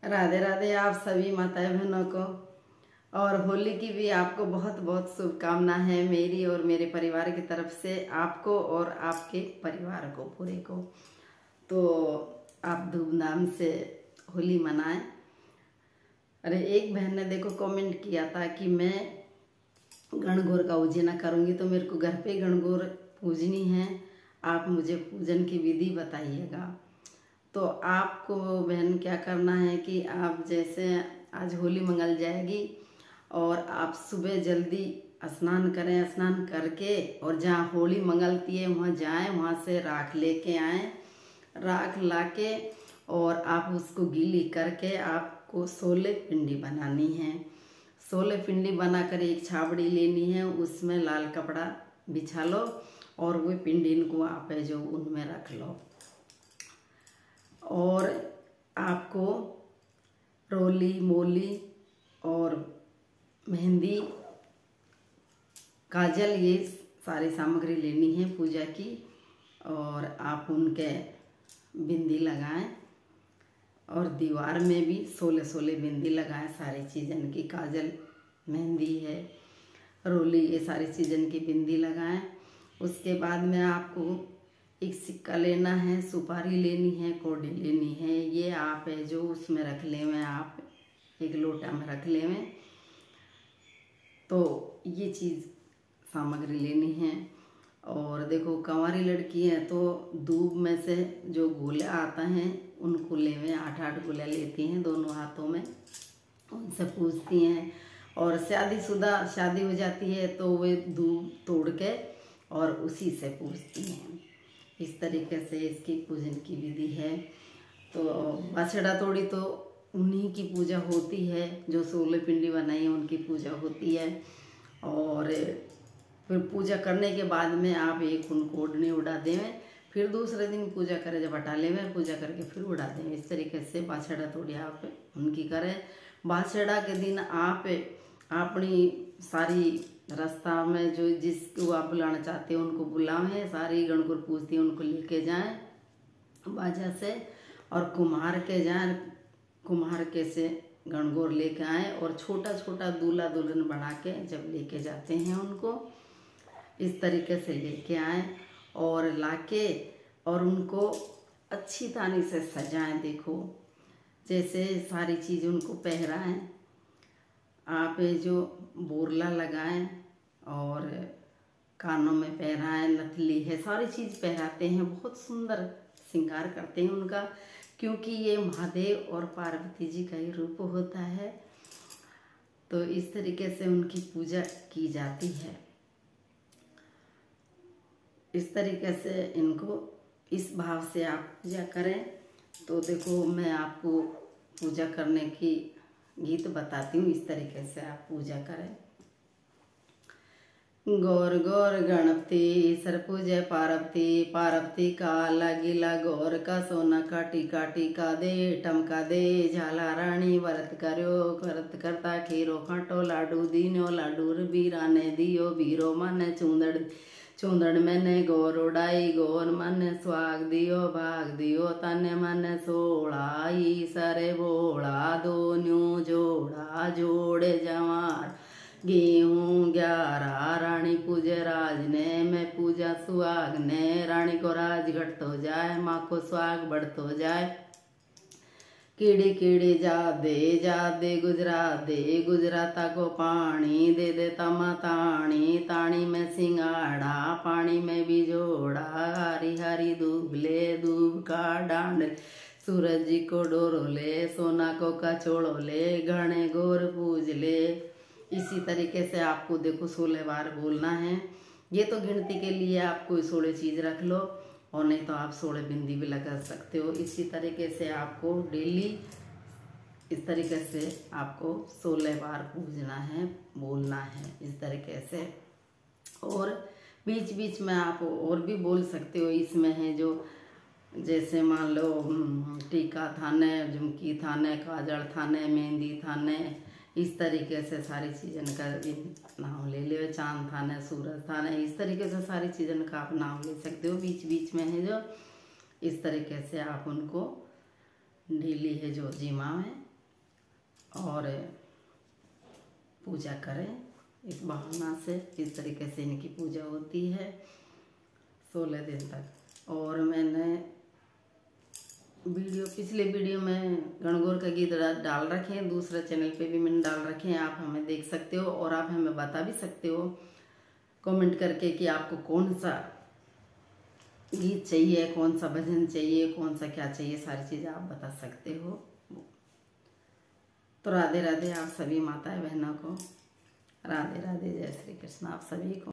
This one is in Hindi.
राधे राधे आप सभी माताएं बहनों को। और होली की भी आपको बहुत बहुत शुभकामना है मेरी और मेरे परिवार की तरफ से, आपको और आपके परिवार को पूरे को। तो आप धूमधाम से होली मनाएं। अरे एक बहन ने देखो कमेंट किया था कि मैं गणगौर का पूजना करूंगी, तो मेरे को घर पे गणगौर पूजनी है, आप मुझे पूजन की विधि बताइएगा। तो आपको बहन क्या करना है कि आप जैसे आज होली मंगल जाएगी और आप सुबह जल्दी स्नान करें, स्नान करके और जहाँ होली मंगलती है वहाँ जाएं, वहाँ से राख लेके आएं। राख लाके और आप उसको गीली करके आपको 16 पिंडी बनानी है। 16 पिंडी बनाकर एक छाबड़ी लेनी है, उसमें लाल कपड़ा बिछा लो और वो पिंडी इनको आप जो उनमें रख लो। और आपको रोली, मोली और मेहंदी, काजल, ये सारी सामग्री लेनी है पूजा की। और आप उनके बिंदी लगाएं और दीवार में भी 16 बिंदी लगाएं। सारी चीज़न की काजल, मेहंदी है, रोली, ये सारी चीज़न की बिंदी लगाएं। उसके बाद में आपको एक सिक्का लेना है, सुपारी लेनी है, कौड़ी लेनी है। ये आप है जो उसमें रख ले में, आप एक लोटा में रख ले में। तो ये चीज़ सामग्री लेनी है। और देखो कंवारी लड़की है तो दूब में से जो गोला आता है उनको ले में 8-8 गोला लेती हैं दोनों हाथों में, उनसे पूजती हैं। और शादीशुदा शादी हो जाती है तो वे दूब तोड़ के और उसी से पूजती हैं। इस तरीके से इसकी पूजन की विधि है। तो बाछड़ा तोड़ी तो उन्हीं की पूजा होती है, जो 16 पिंडी बनाई है उनकी पूजा होती है। और फिर पूजा करने के बाद में आप एक उनको ओढ़नी उड़ा दें, फिर दूसरे दिन पूजा करें, जब अटाले में पूजा करके फिर उड़ा दें। इस तरीके से बाछड़ा तोड़ी आप उनकी करें। बाछड़ा के दिन आप अपनी सारी रास्ता में जो जिसको आप बुलाना चाहते हो उनको बुलाएं, सारी गणगौर पूजती हैं उनको लेके जाएं बाजा से, और कुम्हार के जाएं, कुम्हार के से गणगौर लेके आएँ। और छोटा छोटा दूल्हा दुल्हन बना के जब लेके जाते हैं उनको इस तरीके से लेके आएँ और लाके और उनको अच्छी तानी से सजाएं। देखो जैसे सारी चीज़ उनको पहराएं, आप जो बोरला लगाएं और कानों में पहराएं, नथली है, सारी चीज़ पहराते हैं, बहुत सुंदर श्रृंगार करते हैं उनका, क्योंकि ये महादेव और पार्वती जी का ही रूप होता है। तो इस तरीके से उनकी पूजा की जाती है। इस तरीके से इनको इस भाव से आप पूजा करें। तो देखो मैं आपको पूजा करने की गीत बताती हूँ, इस तरीके से आप पूजा करें। गौर गौर गणपति सर पूजे पार्वती, पार्वती का लगिला गौर का सोना का टीका, टीका दे टमका दे, झाला रानी व्रत करो करत करता खीरो खाटो लाडू दीनो, लाडू बीरा ने दियो बीरो मन चूंदड़, चूंदड़ मैंने गौर उड़ाई, गौर मन स्वाग दियो भाग दियो, तन मन सोड़ाई सरे बोड़ा दोन्यों जोड़ा जोड़े जवार, गेहूँ 11 रानी पूजे राज ने, मैं पूजा सुहाग ने, रानी को राज घटतो जाए, माँ को सुहाग बढ़तो जाए। कीड़ी कीड़ी जा दे गुजरात दे, गुजराता को पानी दे दे तमा ताणी, ताणी में सिंगाड़ा पानी में बिजोड़ा, हरी हरी दूब ले दूब का डांड, सूरज जी को डोरो ले, सोना को कचोड़ो ले, घने गोर पूज ले। इसी तरीके से आपको देखो 16 बार बोलना है। ये तो गिनती के लिए आप कोई 16 चीज़ रख लो, और नहीं तो आप 16 बिंदी भी लगा सकते हो। इसी तरीके से आपको डेली इस तरीके से आपको 16 बार पूजना है, बोलना है इस तरीके से। और बीच बीच में आप और भी बोल सकते हो। इसमें है जो जैसे मान लो टीका थाने, झुमकी थाने, काजल थाने, मेहंदी थाने, इस तरीके से सारी चीज़न का नाम ले लो, चांद थाने, सूरज थाने, इस तरीके से सारी चीज़न का आप नाम ले सकते हो। बीच बीच में है जो इस तरीके से आप उनको डेली है जो जिमा में और पूजा करें इस भावना से। इस तरीके से इनकी पूजा होती है 16 दिन तक। और मैंने पिछले वीडियो में गणगौर का गीत डाल रखे हैं, दूसरे चैनल पे भी मैंने डाल रखे हैं, आप हमें देख सकते हो। और आप हमें बता भी सकते हो कमेंट करके कि आपको कौन सा गीत चाहिए, कौन सा भजन चाहिए, कौन सा क्या चाहिए, सारी चीज़ें आप बता सकते हो। तो राधे राधे आप सभी माताएं बहनों को, राधे राधे, जय श्री कृष्ण आप सभी को।